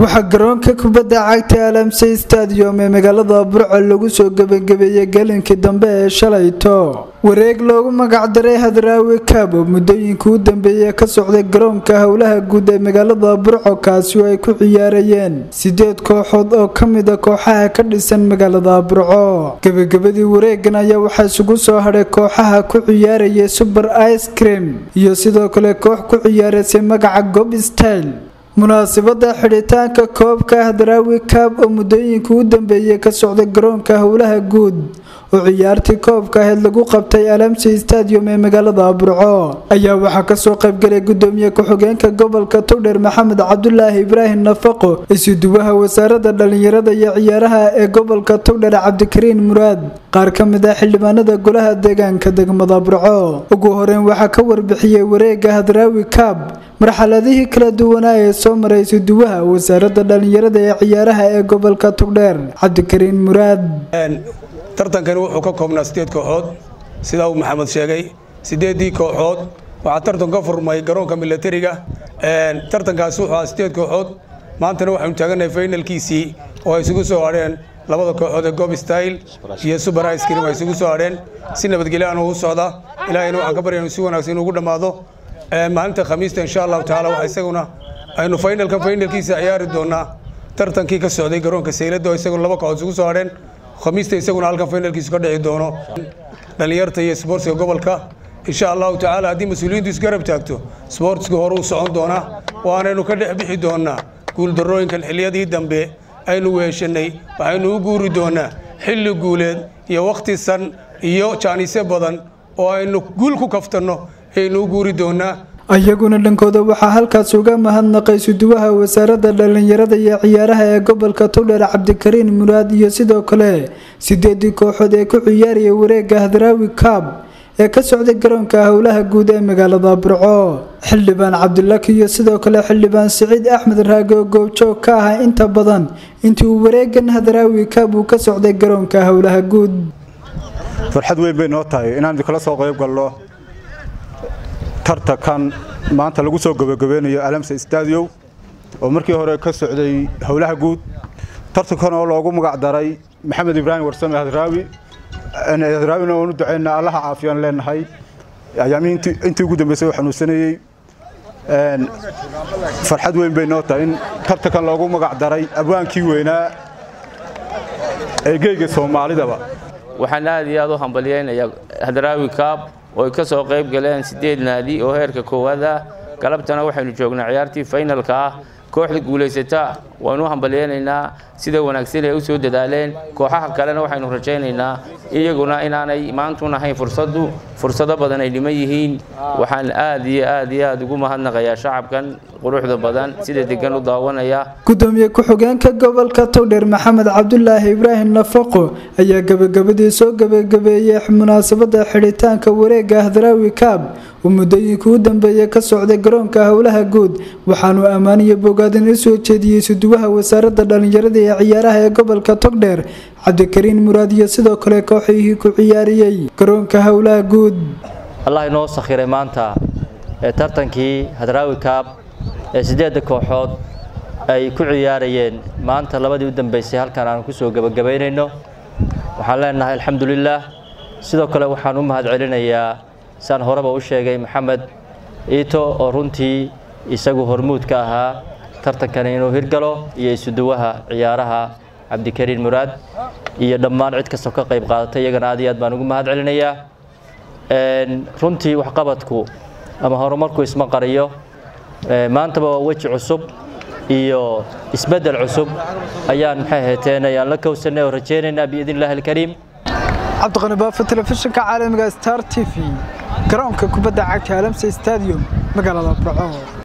waxaa garoonka kubadda cagta Alamsey Stadium ee magaalada Burco lagu soo gabagabeeyay galinkii dambe ee shalayto wareeg loogu magac daray Hadraawi Cup muddooyinkii u dambeeyay ka socday garoonka howlaha guud ee magaalada Burco kaasi oo ay ku ciyaarayeen 8 kooxood oo kamid ah kooxaha ka dhisan magaalada Burco gabagabadii wareegan ayaa waxaa isugu soo haray kooxaha ku ciyaaraya Super Ice Cream iyo sidoo kale koox ku ciyaaraysa magaca Gob Style munaasabada xidhitaanka koobka Hadraawi Cup oo muddooyinkii u dambeeyay ka socday garoonka howlaha guud oo ciyaartii koobka ahayd lagu qabtay Alamsey Stadium ee magaalada Burco ayaa waxaa ka soo qayb galay gudoomiye ku-xigeenka gobolka Togdheer Maxamed Cabdullaahi Ibraahim Nafaqo isuduwaha wasaaradda dhalinyarada iyo ciyaaraha ee gobolka Togdheer Cabdikariin Muraad qaar ka mid ah xildhibaanada golaha deegaanka degmada Burco ugu horeen waxaa ka warbixiyay wareegga Hadraawi Cup marxaladihii kala duwan ee soo maray isuduwaha wasaaradda dhalinyarada ee ciyaaraha ee gobolka Togdheer Cabdikariin Muraad tartankani wuxuu ka koobnaa 8 kooxood sida uu Maxamed sheegay 8 kooxood waxa tartan ka furmay garoonka militariga tartankaas wuxuu ahaa 8 kooxood maantana waxaanu taaganahay finalkiisii oo ay isugu soo hareen labada kooxood ee Gob Style iyo Super Ice Cream ay isugu soo hareen si nabadgelyo ah u socda ilaahayna waxaan ka baryaynaa si wanaagsan ugu dhamaado maalinta Khamiista insha Allah taala waxa isaguna aynu finalkiisa ciyaari doonaa tartankii ka socday garoonka Seylado isagoo laba kooxood isugu soo hareen Khamiista isaguna halkan finalkiisa ka dhici doono dhalinyarta iyo sportska gobolka insha Allah taala hadii mas'uuliyiintu isgarab taagto sportska hore u socon doona waanaynu ka dhex bixi doonaa guul darooyinkan xilliyadii dambe aynu weeshanay waxaynu u guuri doonaa xilli guuleed iyo waqti san iyo jaanisyo badan oo aynu guul ku kaftano aynu u guuri doonaa ayaguna dhankooda waxaa halkaas uga mahadnaqay isuduwaha wasaaradda dhalinyarada iyo ciyaaraha ee gobolka Togdheer Cabdikariin Muraad iyo sidoo kale 8 kooxood ee ku ciyaaraya wareegga Hadraawi Cup ee ka socday garoonka howlaha guud ee magaalada Burco xildhibaan Cabdullaahi iyo sidoo kale xildhibaan Saciid Axmed Raago goobjoog ka ah inta badan intii uu wareeggan Hadraawi Cup uu ka socday garoonka howlaha guud farxad weyn bay noo tahay inaan kala soo qayb galno tartankan maanta lagu soo gabagabeynayo Alamsey Stadium oo markii hore ka socday howlaha guud tartankan oo loogu magac daray Maxamed Ibraahim Warsame Hadraawi oo u duceynaa Allah caafiyan leenahay ayaamiintii intii ugu dambeysay waxaan u saneeyay farxad weyn bay noo tahay in tartankan loogu magac daray abwaankii weynaa ee geeyga Soomaalidaba waxaan aad iyo aad u hambalyeynaa Hadraawi Cup oo ka soo qayb galeen 8 naadi oo heerka koowaad ah galabtana waxaynu joognaa ciyaartii finalka ah kooxda guuleysata waanu hambalyeynaa sida wanaagsan ee u soo dadaaleen kooxaha kalena waxaynu rajaynaynaa iyaguna inaanay maanta ahayn fursado badan ay dhiman yihiin waxaan aad iyo aad ugu mahadnaqayaa shacabkan quruxda badan sida degan u daawanaya gudoomiye ku-xigeenka gobolka Togdheer Maxamed Cabdullaahi Ibraahim Nafaqo ayaa gabagabadii soo gabagabeeyay munaasabada xidhitaanka wareegga Hadraawi Cup oo muddooyinkii u dambeeyay ka socday garoonka howlaha guud waxaanu ammaaniyo bogaadin u soo jeediyay isuduwaha wasaaradda dhalinyarada iyo ciyaaraha ee gobolka Togdheer Cabdikariin Muraad iyo sidoo kale kooxihii ku ciyaariyay garoonka howlaha guud Allah inoo sakhiray maanta tartankii Hadraawi Cup ee 8 kooxood ay ku ciyaarayeen maanta labadii u dambeysay halkan aan ku soo gabagabeynayno waxaan leenahay alxamdulillah sidoo kale waxaan u mahadcelinayaa saan horeba u sheegay Maxamed Iito oo runtii isagu hormuud ka ahaa tartankan inuu hirgalo iyo isuduwaha ciyaaraha Cabdikariin Muraad iyo dhammaan cid kasta ka qayb qaadatay iyagana aad iyo aad baan ugu mahadcelinayaa runtii wax qabadku ama horumarku isma qariyo maanta waa waji cusub iyo isbedel cusub ayaan maxay la kowsanay oo rajaynaynaa biidinillah alkariim Cabdiqani Baafo telefishinka caalamiga Star TV garoonka kubadda cagta Alamsey Stadium magaalada Burco